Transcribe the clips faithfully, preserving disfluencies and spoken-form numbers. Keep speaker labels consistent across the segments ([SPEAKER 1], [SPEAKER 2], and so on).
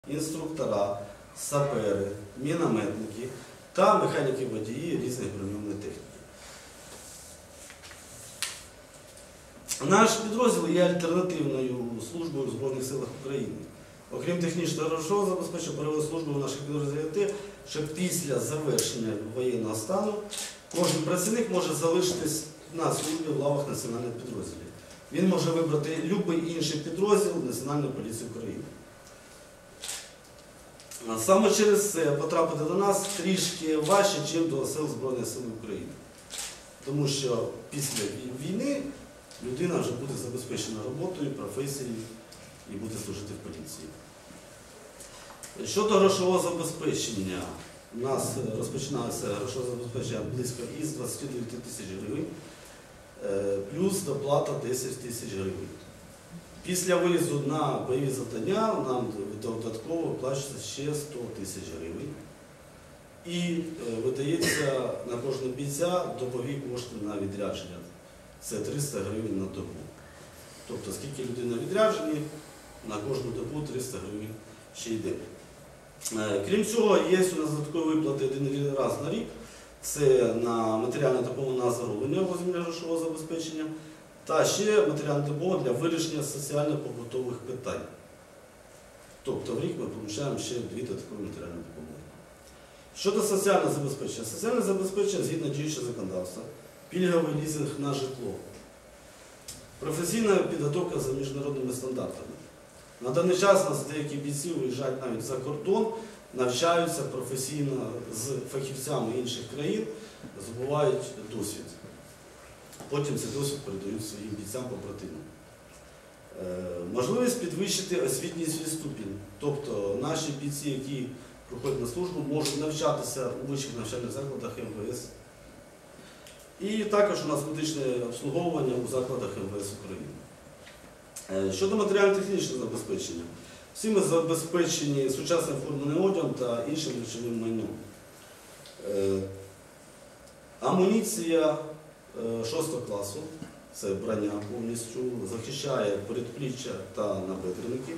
[SPEAKER 1] інструктора, сапери, мінометники та механіки-водії різних броньованих техніки. Наш підрозділ є альтернативною службою в Збройних силах України. Окрім технічного та грошового забезпечення, бойовою службою наших підрозділів є те, що після завершення воєнного стану кожен працівник може залишитись на службі в лавах національних підрозділів. Він може вибрати будь-який інший підрозділ Національної поліції України. Саме через це потрапити до нас трішки важче, ніж до сил Збройних сил України. Тому що після війни людина вже буде забезпечена роботою, професією і буде служити в поліції. Щодо грошового забезпечення, у нас розпочиналося грошове забезпечення близько із двадцяти дев'яти тисяч гривень, плюс доплата десять тисяч гривень. Після виїзду на бойові завдання нам додатково виплачується ще сто тисяч гривень. І видається на кожного бійця добові кошти на відрядження. Це триста гривень на добу. Тобто, скільки людина відряджені, на кожну добу триста гривень ще йде. Крім цього, є у нас додаткові виплати один раз на рік. Це на матеріальну допомогу на оздоровлення в розмірі грошового забезпечення та ще матеріальна допомога для вирішення соціально-побутових питань. Тобто в рік ми отримуємо ще дві додаткові матеріальні допомоги. Щодо соціального забезпечення. Соціальне забезпечення згідно діючого законодавства, пільговий лізинг на житло, професійна підготовка за міжнародними стандартами. На даний час у нас деякі бійці виїжджають навіть за кордон, навчаються професійно з фахівцями інших країн, здобувають досвід. Потім цей досвід передають своїм бійцям-побратимам. Можливість підвищити освітній свій ступінь. Тобто наші бійці, які проходять на службу, можуть навчатися у вищих навчальних закладах ем ве ес. І також у нас медичне обслуговування у закладах ем ве ес України. Щодо матеріально-технічного забезпечення. Всі ми забезпечені сучасним форменим одягом та іншим речовим майном. Амуніція шостого класу, це броня повністю, захищає передпліччя та набедренники.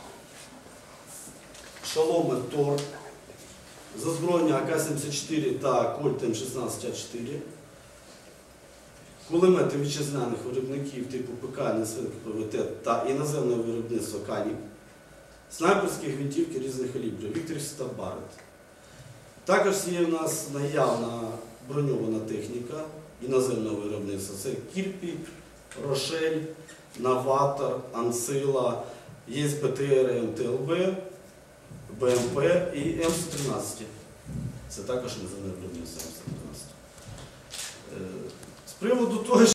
[SPEAKER 1] Шоломи Тор, зазброєння а ка сімдесят чотири та Кольт ем шістнадцять а чотири. Кулемети вітчизняних виробників типу пе ка, ен ес ве, пе ве те та іноземного виробництва Канік. Снайперські гвинтівки різних калібрів, Вікторівськ та Барет. Також є у нас наявна броньована техніка іноземного виробництва. Це Кірпі, Рошель, Новатор, Ансила, є пе те ер, ем те ел бе, бе ем пе і ем сто тринадцять. Це також іноземне виробництво ем сто тринадцять. З приводу того,